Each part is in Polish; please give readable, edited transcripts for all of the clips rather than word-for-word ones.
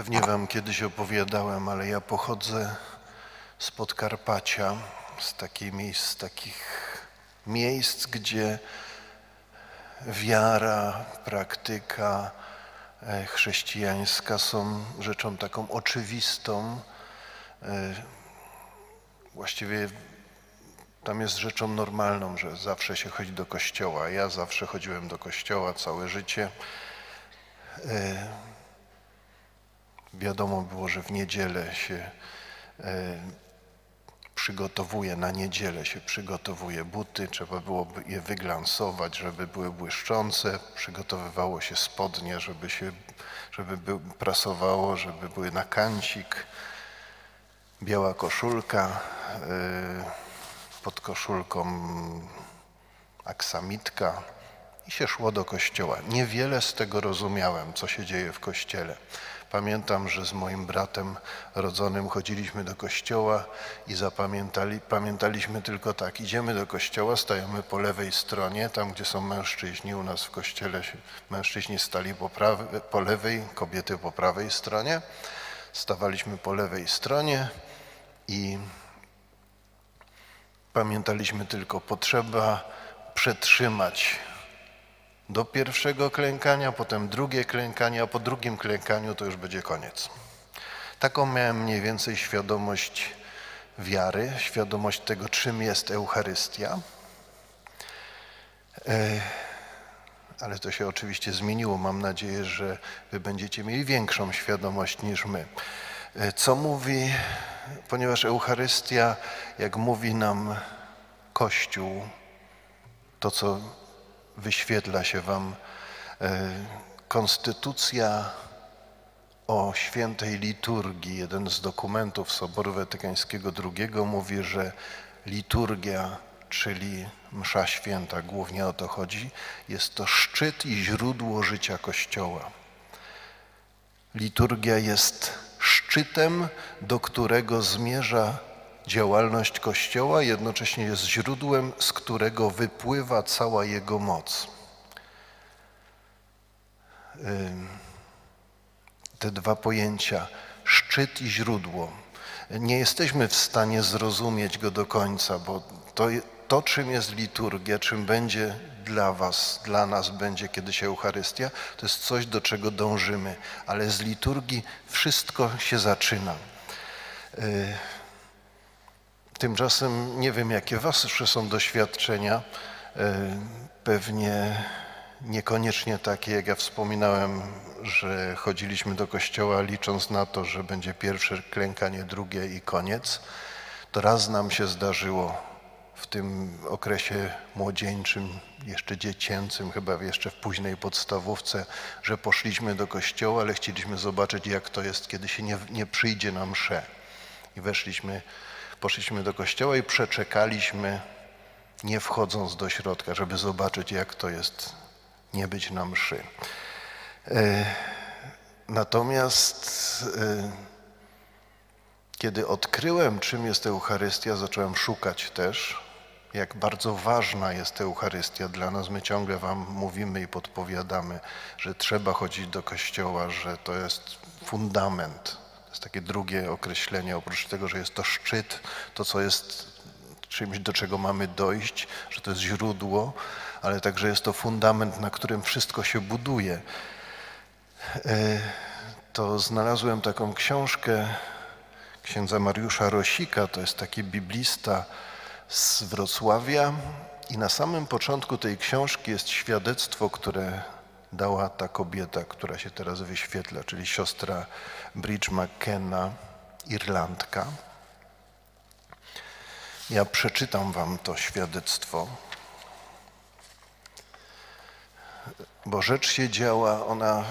Pewnie wam kiedyś opowiadałem, ale ja pochodzę z Podkarpacia, z takich miejsc, gdzie wiara, praktyka chrześcijańska są rzeczą taką oczywistą. Właściwie tam jest rzeczą normalną, że zawsze się chodzi do kościoła. Ja zawsze chodziłem do kościoła całe życie. Wiadomo było, że w niedzielę się przygotowuje, na niedzielę się przygotowuje buty, trzeba było je wyglansować, żeby były błyszczące, przygotowywało się spodnie, żeby prasowało, żeby były na kancik, biała koszulka, pod koszulką aksamitka i się szło do kościoła. Niewiele z tego rozumiałem, co się dzieje w kościele. Pamiętam, że z moim bratem rodzonym chodziliśmy do kościoła i pamiętaliśmy tylko tak, idziemy do kościoła, stajemy po lewej stronie, tam gdzie są mężczyźni, u nas w kościele mężczyźni stali po lewej, kobiety po prawej stronie, stawaliśmy po lewej stronie i pamiętaliśmy tylko, potrzeba przetrzymać do pierwszego klękania, potem drugie klękanie, a po drugim klękaniu to już będzie koniec. Taką miałem mniej więcej świadomość wiary, świadomość tego, czym jest Eucharystia. Ale to się oczywiście zmieniło. Mam nadzieję, że wy będziecie mieli większą świadomość niż my. Co mówi, ponieważ Eucharystia, jak mówi nam Kościół, to co wyświetla się wam, konstytucja o świętej liturgii, jeden z dokumentów Soboru Watykańskiego II mówi, że liturgia, czyli msza święta, głównie o to chodzi, jest to szczyt i źródło życia Kościoła. Liturgia jest szczytem, do którego zmierza działalność Kościoła, jednocześnie jest źródłem, z którego wypływa cała jego moc. Te dwa pojęcia, szczyt i źródło, nie jesteśmy w stanie zrozumieć go do końca, bo to czym jest liturgia, czym będzie dla was, dla nas będzie kiedyś Eucharystia, to jest coś, do czego dążymy, ale z liturgii wszystko się zaczyna. Tymczasem nie wiem, jakie wasze są doświadczenia, pewnie niekoniecznie takie, jak ja wspominałem, że chodziliśmy do kościoła licząc na to, że będzie pierwsze klękanie, drugie i koniec. To raz nam się zdarzyło w tym okresie młodzieńczym, jeszcze dziecięcym, chyba jeszcze w późnej podstawówce, że poszliśmy do kościoła, ale chcieliśmy zobaczyć, jak to jest, kiedy się nie przyjdzie na mszę. I poszliśmy do kościoła i przeczekaliśmy, nie wchodząc do środka, żeby zobaczyć, jak to jest nie być na mszy. Natomiast kiedy odkryłem, czym jest Eucharystia, zacząłem szukać też, jak bardzo ważna jest Eucharystia dla nas. My ciągle wam mówimy i podpowiadamy, że trzeba chodzić do kościoła, że to jest fundament. To jest takie drugie określenie, oprócz tego, że jest to szczyt, to co jest czymś, do czego mamy dojść, że to jest źródło, ale także jest to fundament, na którym wszystko się buduje. To znalazłem taką książkę księdza Mariusza Rosika, to jest taki biblista z Wrocławia i na samym początku tej książki jest świadectwo, które dała ta kobieta, która się teraz wyświetla, czyli siostra Bridge McKenna, Irlandka. Ja przeczytam wam to świadectwo, bo rzecz się działa, ona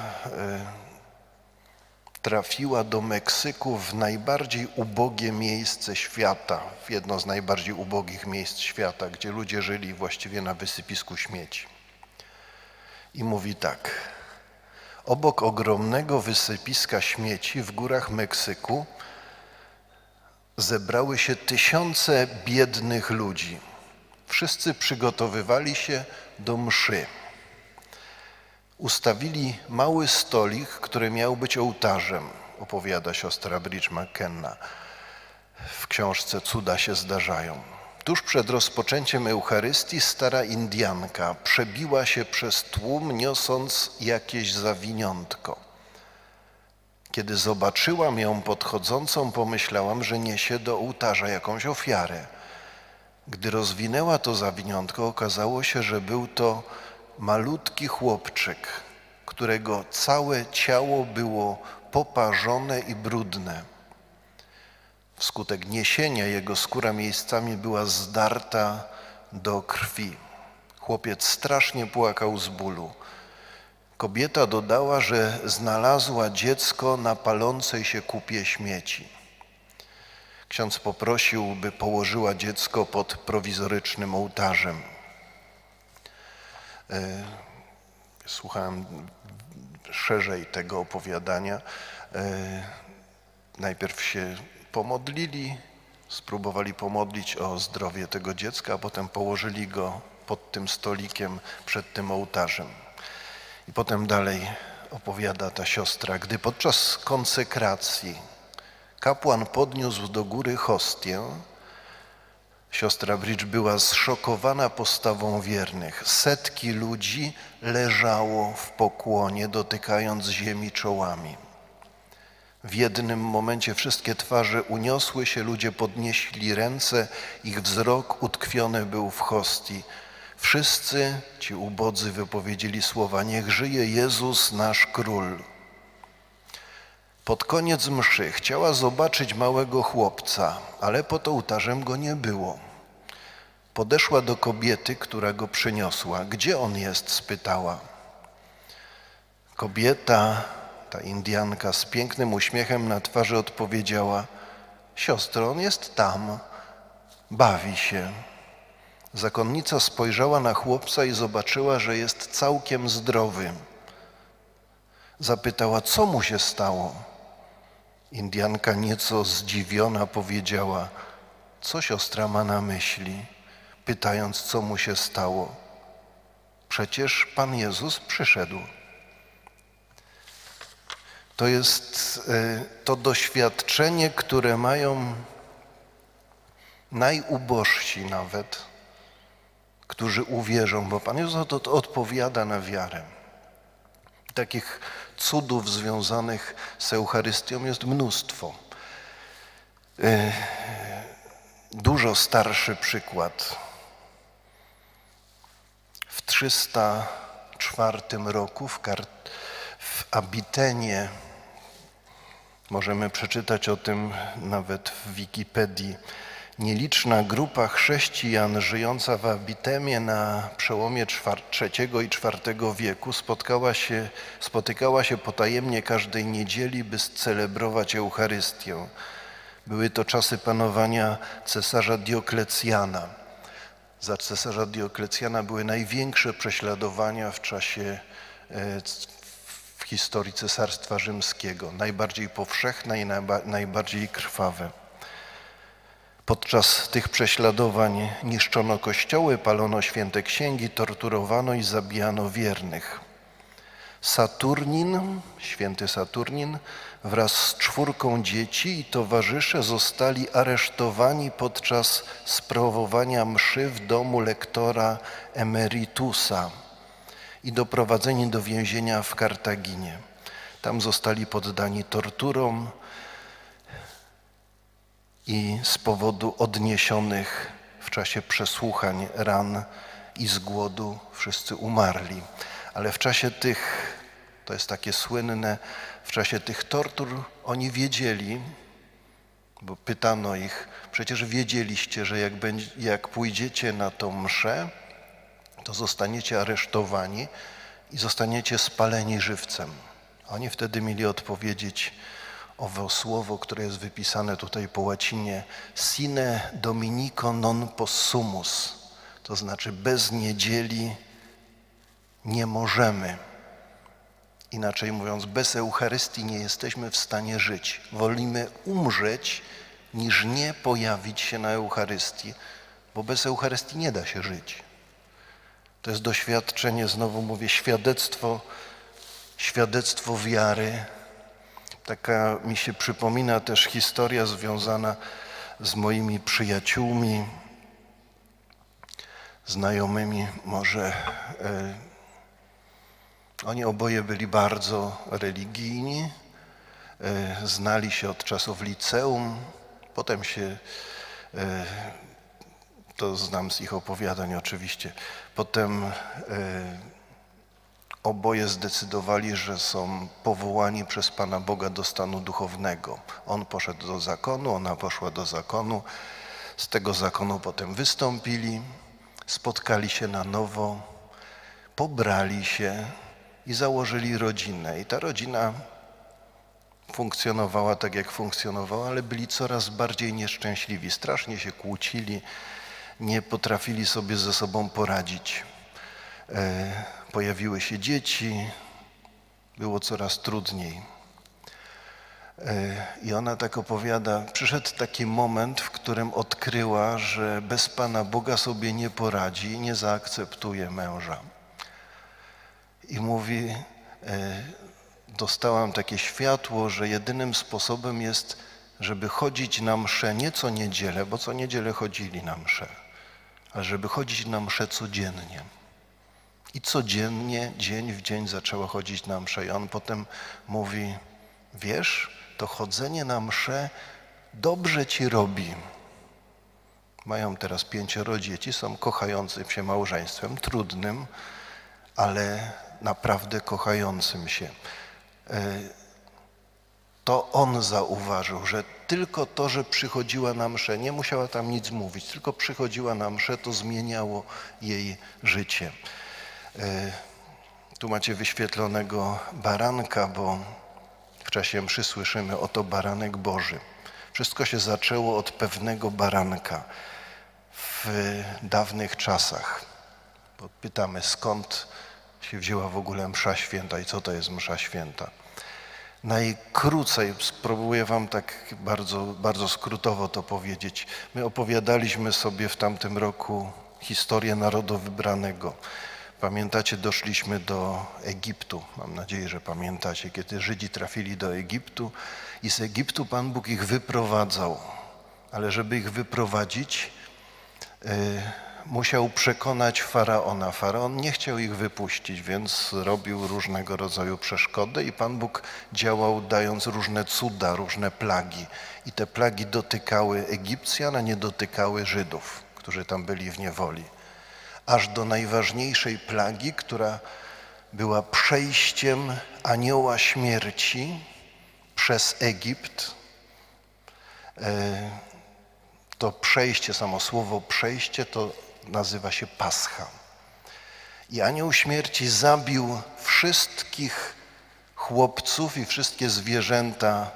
trafiła do Meksyku w najbardziej ubogie miejsce świata, w jedno z najbardziej ubogich miejsc świata, gdzie ludzie żyli właściwie na wysypisku śmieci. I mówi tak: obok ogromnego wysypiska śmieci w górach Meksyku zebrały się tysiące biednych ludzi. Wszyscy przygotowywali się do mszy. Ustawili mały stolik, który miał być ołtarzem. opowiada siostra Bridge McKenna w książce Cuda się zdarzają. Tuż przed rozpoczęciem Eucharystii stara Indianka przebiła się przez tłum, niosąc jakieś zawiniątko. Kiedy zobaczyłam ją podchodzącą, pomyślałam, że niesie do ołtarza jakąś ofiarę. Gdy rozwinęła to zawiniątko, okazało się, że był to malutki chłopczyk, którego całe ciało było poparzone i brudne. Wskutek niesienia jego skóra miejscami była zdarta do krwi. Chłopiec strasznie płakał z bólu. Kobieta dodała, że znalazła dziecko na palącej się kupie śmieci. Ksiądz poprosił, by położyła dziecko pod prowizorycznym ołtarzem. Słuchałem szerzej tego opowiadania. Najpierw się pomodlili, spróbowali pomodlić o zdrowie tego dziecka, a potem położyli go pod tym stolikiem przed tym ołtarzem. I potem dalej opowiada ta siostra, gdy podczas konsekracji kapłan podniósł do góry hostię, siostra Bridge była zszokowana postawą wiernych. Setki ludzi leżało w pokłonie, dotykając ziemi czołami. W jednym momencie wszystkie twarze uniosły się, ludzie podnieśli ręce, ich wzrok utkwiony był w hostii. Wszyscy ci ubodzy wypowiedzieli słowa: niech żyje Jezus, nasz Król. Pod koniec mszy chciała zobaczyć małego chłopca, ale pod ołtarzem go nie było. Podeszła do kobiety, która go przyniosła. Gdzie on jest? Spytała. Kobieta, ta Indianka, z pięknym uśmiechem na twarzy odpowiedziała: siostro, on jest tam, bawi się. Zakonnica spojrzała na chłopca i zobaczyła, że jest całkiem zdrowy. Zapytała, co mu się stało. Indianka nieco zdziwiona powiedziała: co siostra ma na myśli, pytając, co mu się stało. Przecież Pan Jezus przyszedł. To jest to doświadczenie, które mają najubożsi nawet, którzy uwierzą, bo Pan Jezus odpowiada na wiarę. Takich cudów związanych z Eucharystią jest mnóstwo. Dużo starszy przykład. W 304 roku w Abitenie, możemy przeczytać o tym nawet w Wikipedii, nieliczna grupa chrześcijan żyjąca w Abitemie na przełomie III i IV wieku spotykała się potajemnie każdej niedzieli, by celebrować Eucharystię. Były to czasy panowania cesarza Dioklecjana. Za cesarza Dioklecjana były największe prześladowania w historii Cesarstwa Rzymskiego. Najbardziej powszechne i najbardziej krwawe. Podczas tych prześladowań niszczono kościoły, palono święte księgi, torturowano i zabijano wiernych. Saturnin, święty Saturnin, wraz z 4 dzieci i towarzysze zostali aresztowani podczas sprawowania mszy w domu lektora emeritusa i doprowadzeni do więzienia w Kartaginie. Tam zostali poddani torturom i z powodu odniesionych w czasie przesłuchań ran i z głodu wszyscy umarli. Ale w czasie tych, to jest takie słynne, w czasie tych tortur oni wiedzieli, bo pytano ich, przecież wiedzieliście, że jak pójdziecie na tą mszę, to zostaniecie aresztowani i zostaniecie spaleni żywcem. Oni wtedy mieli odpowiedzieć owe słowo, które jest wypisane tutaj po łacinie: sine dominico non possumus, to znaczy bez niedzieli nie możemy. Inaczej mówiąc, bez Eucharystii nie jesteśmy w stanie żyć. Wolimy umrzeć, niż nie pojawić się na Eucharystii, bo bez Eucharystii nie da się żyć. To jest doświadczenie, znowu mówię, świadectwo wiary. Taka mi się przypomina też historia związana z moimi przyjaciółmi, znajomymi może. Oni oboje byli bardzo religijni, znali się od czasów liceum, potem się, to znam z ich opowiadań oczywiście, potem oboje zdecydowali, że są powołani przez Pana Boga do stanu duchownego. On poszedł do zakonu, ona poszła do zakonu, z tego zakonu potem wystąpili, spotkali się na nowo, pobrali się i założyli rodzinę. I ta rodzina funkcjonowała tak, jak funkcjonowała, ale byli coraz bardziej nieszczęśliwi. Strasznie się kłócili, nie potrafili sobie ze sobą poradzić. Pojawiły się dzieci, było coraz trudniej. I ona tak opowiada, przyszedł taki moment, w którym odkryła, że bez Pana Boga sobie nie poradzi, nie zaakceptuje męża. I mówi, dostałam takie światło, że jedynym sposobem jest, żeby chodzić na mszę nie co niedzielę, bo co niedzielę chodzili na mszę, ale żeby chodzić na mszę codziennie. I codziennie, dzień w dzień zaczęła chodzić na mszę. I on potem mówi, wiesz, to chodzenie na mszę dobrze ci robi. Mają teraz 5 dzieci, są kochającym się małżeństwem, trudnym, ale naprawdę kochającym się. To on zauważył, że tylko to, że przychodziła na mszę, nie musiała tam nic mówić, tylko przychodziła na mszę, to zmieniało jej życie. Tu macie wyświetlonego baranka, bo w czasie mszy słyszymy, oto baranek Boży. Wszystko się zaczęło od pewnego baranka w dawnych czasach. Bo pytamy, skąd się wzięła w ogóle msza święta i co to jest msza święta. Najkrócej spróbuję wam tak bardzo skrótowo to powiedzieć. My opowiadaliśmy sobie w tamtym roku historię narodu wybranego. Pamiętacie, doszliśmy do Egiptu. Mam nadzieję, że pamiętacie, kiedy Żydzi trafili do Egiptu i z Egiptu Pan Bóg ich wyprowadzał. Ale żeby ich wyprowadzić, musiał przekonać Faraona. Faraon nie chciał ich wypuścić, więc robił różnego rodzaju przeszkody i Pan Bóg działał, dając różne cuda, różne plagi. I te plagi dotykały Egipcjan, a nie dotykały Żydów, którzy tam byli w niewoli. Aż do najważniejszej plagi, która była przejściem anioła śmierci przez Egipt. To przejście, samo słowo przejście, to nazywa się Pascha. I anioł śmierci zabił wszystkich chłopców i wszystkie zwierzęta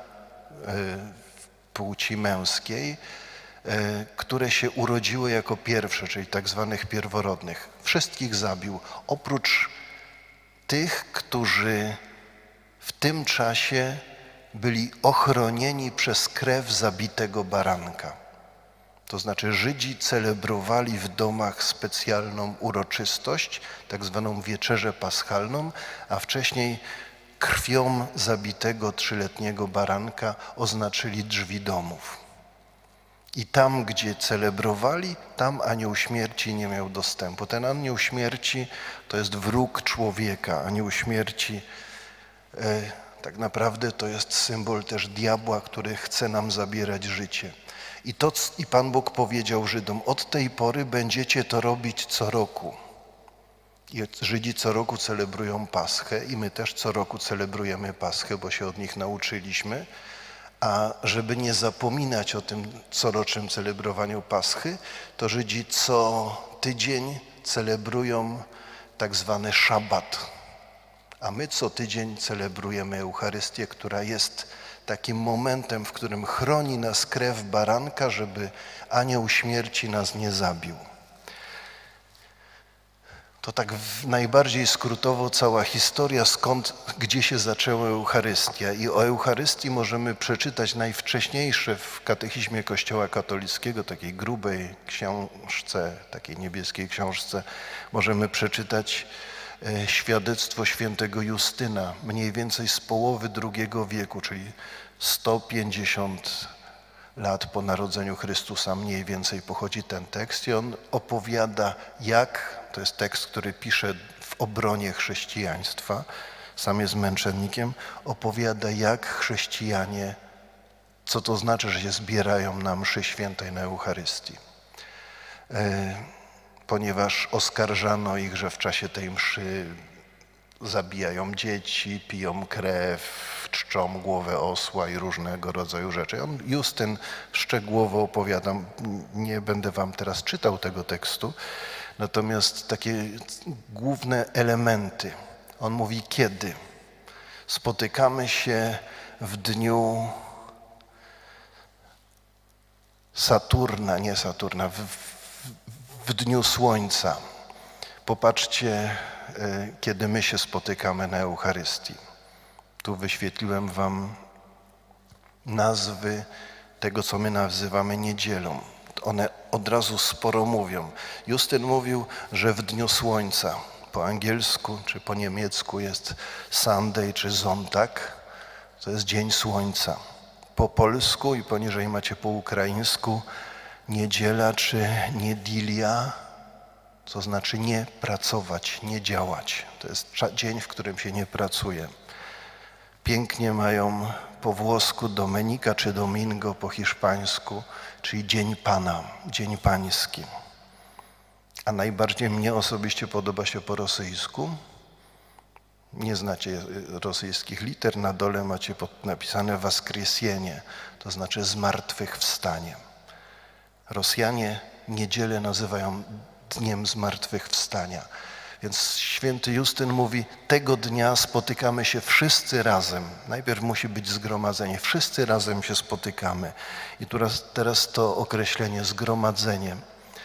płci męskiej, które się urodziły jako pierwsze, czyli tak zwanych pierworodnych. Wszystkich zabił, oprócz tych, którzy w tym czasie byli ochronieni przez krew zabitego baranka. To znaczy Żydzi celebrowali w domach specjalną uroczystość, tak zwaną wieczerzę paschalną, a wcześniej krwią zabitego 3-letniego baranka oznaczyli drzwi domów. I tam, gdzie celebrowali, tam anioł śmierci nie miał dostępu. Ten anioł śmierci to jest wróg człowieka. Anioł śmierci tak naprawdę to jest symbol też diabła, który chce nam zabierać życie. I Pan Bóg powiedział Żydom, od tej pory będziecie to robić co roku. I Żydzi co roku celebrują Paschę i my też co roku celebrujemy Paschę, bo się od nich nauczyliśmy. A żeby nie zapominać o tym corocznym celebrowaniu Paschy, to Żydzi co tydzień celebrują tak zwany szabat. A my co tydzień celebrujemy Eucharystię, która jest takim momentem, w którym chroni nas krew baranka, żeby anioł śmierci nas nie zabił. To tak najbardziej skrótowo cała historia, gdzie się zaczęła Eucharystia. I o Eucharystii możemy przeczytać najwcześniejsze w Katechizmie Kościoła katolickiego, takiej grubej książce, takiej niebieskiej książce, możemy przeczytać świadectwo świętego Justyna, mniej więcej z połowy II wieku, czyli 150 lat po narodzeniu Chrystusa mniej więcej pochodzi ten tekst i on opowiada to jest tekst, który pisze w obronie chrześcijaństwa, sam jest męczennikiem, opowiada jak chrześcijanie, co to znaczy, że się zbierają na mszy świętej, na Eucharystii. Ponieważ oskarżano ich, że w czasie tej mszy zabijają dzieci, piją krew, czczą głowę osła i różnego rodzaju rzeczy. Justyn szczegółowo opowiada, nie będę wam teraz czytał tego tekstu, natomiast takie główne elementy. On mówi, kiedy spotykamy się w dniu Saturna, nie Saturna, w dniu Słońca. Popatrzcie, kiedy my się spotykamy na Eucharystii. Tu wyświetliłem wam nazwy tego, co my nazywamy niedzielą. One od razu sporo mówią. Justyn mówił, że w dniu Słońca, po angielsku czy po niemiecku jest Sunday czy Sonntag, to jest dzień Słońca. Po polsku i poniżej macie po ukraińsku niedziela czy niedzilia, to znaczy nie pracować, nie działać. To jest dzień, w którym się nie pracuje. Pięknie mają po włosku Domenica czy Domingo po hiszpańsku, czyli Dzień Pana, Dzień Pański. A najbardziej mnie osobiście podoba się po rosyjsku. Nie znacie rosyjskich liter, na dole macie napisane Воскресение, to znaczy zmartwychwstanie. Rosjanie niedzielę nazywają Dniem Zmartwychwstania. Więc święty Justyn mówi, tego dnia spotykamy się wszyscy razem. Najpierw musi być zgromadzenie, wszyscy razem się spotykamy. I teraz to określenie zgromadzenie.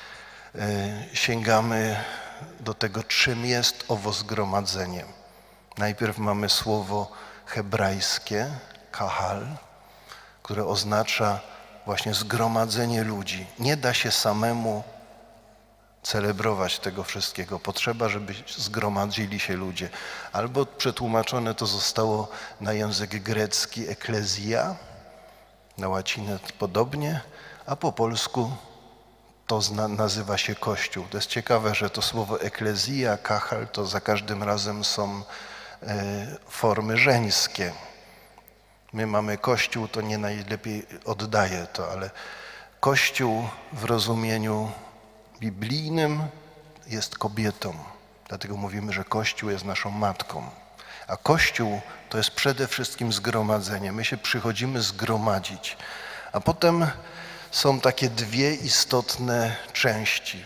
Sięgamy do tego, czym jest owo zgromadzenie. Najpierw mamy słowo hebrajskie, kahal, które oznacza właśnie zgromadzenie ludzi. Nie da się samemu celebrować tego wszystkiego. Potrzeba, żeby zgromadzili się ludzie. Albo przetłumaczone to zostało na język grecki eklezja, na łacinę podobnie, a po polsku to nazywa się Kościół. To jest ciekawe, że to słowo eklezja, kahal, to za każdym razem są formy żeńskie. My mamy Kościół, to nie najlepiej oddaje to, ale Kościół w rozumieniu biblijnym jest kobietą. Dlatego mówimy, że Kościół jest naszą matką. A Kościół to jest przede wszystkim zgromadzenie. My się przychodzimy zgromadzić. A potem są takie dwie istotne części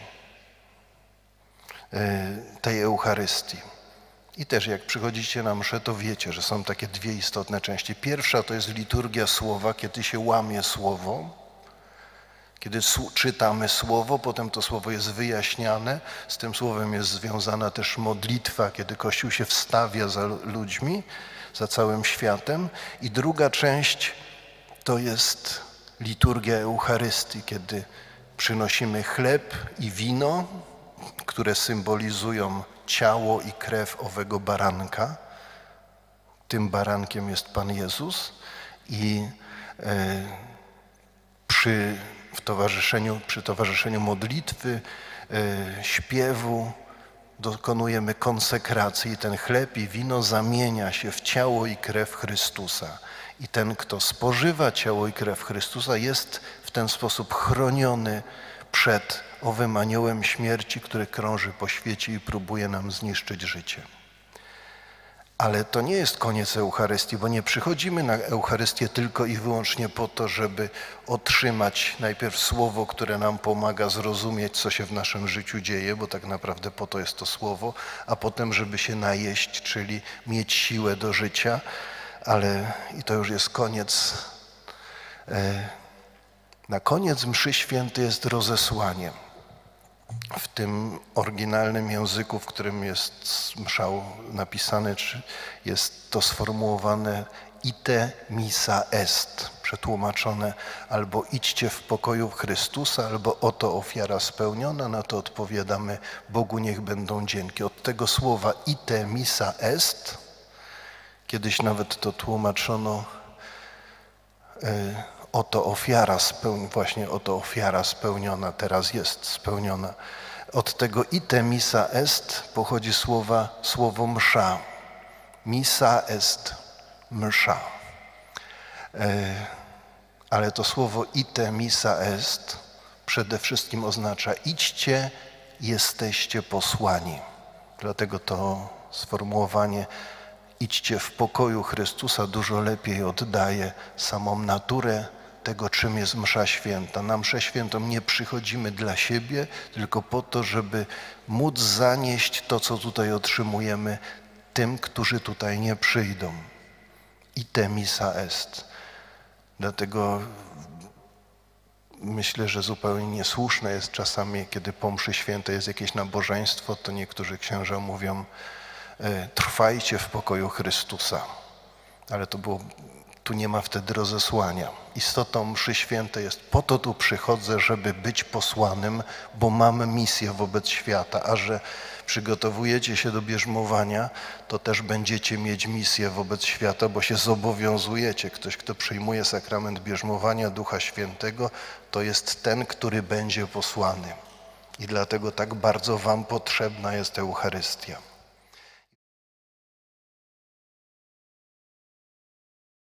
tej Eucharystii. I też jak przychodzicie na mszę, to wiecie, że są takie dwie istotne części. Pierwsza to jest liturgia słowa, kiedy się łamie słowo, kiedy czytamy słowo, potem to słowo jest wyjaśniane. Z tym słowem jest związana też modlitwa, kiedy Kościół się wstawia za ludźmi, za całym światem. I druga część to jest liturgia Eucharystii, kiedy przynosimy chleb i wino, które symbolizują ciało i krew owego baranka. Tym barankiem jest Pan Jezus i przy towarzyszeniu modlitwy, śpiewu dokonujemy konsekracji i ten chleb i wino zamienia się w ciało i krew Chrystusa. I ten, kto spożywa ciało i krew Chrystusa, jest w ten sposób chroniony przed owym aniołem śmierci, który krąży po świecie i próbuje nam zniszczyć życie. Ale to nie jest koniec Eucharystii, bo nie przychodzimy na Eucharystię tylko i wyłącznie po to, żeby otrzymać najpierw słowo, które nam pomaga zrozumieć, co się w naszym życiu dzieje, bo tak naprawdę po to jest to słowo, a potem, żeby się najeść, czyli mieć siłę do życia, i to już jest koniec. Na koniec mszy świętej jest rozesłanie. W tym oryginalnym języku, w którym jest mszał napisane, jest to sformułowane ite missa est, przetłumaczone albo idźcie w pokoju Chrystusa, albo oto ofiara spełniona. Na to odpowiadamy: Bogu niech będą dzięki. Od tego słowa ite missa est, kiedyś nawet to tłumaczono oto ofiara właśnie oto ofiara spełniona, teraz jest spełniona. Od tego ite missa est pochodzi słowo msza. Missa est, msza. Ale to słowo ite missa est przede wszystkim oznacza idźcie, jesteście posłani. Dlatego to sformułowanie idźcie w pokoju Chrystusa dużo lepiej oddaje samą naturę tego, czym jest msza święta. Na mszę świętą nie przychodzimy dla siebie, tylko po to, żeby móc zanieść to, co tutaj otrzymujemy, tym, którzy tutaj nie przyjdą. Ite missa est. Dlatego myślę, że zupełnie niesłuszne jest czasami, kiedy po mszy świętej jest jakieś nabożeństwo, to niektórzy księża mówią: trwajcie w pokoju Chrystusa. Ale tu nie ma wtedy rozesłania. Istotą mszy świętej jest: po to tu przychodzę, żeby być posłanym, bo mam misję wobec świata, a że przygotowujecie się do bierzmowania, to też będziecie mieć misję wobec świata, bo się zobowiązujecie. Ktoś, kto przyjmuje sakrament bierzmowania Ducha Świętego, to jest ten, który będzie posłany. I dlatego tak bardzo wam potrzebna jest Eucharystia.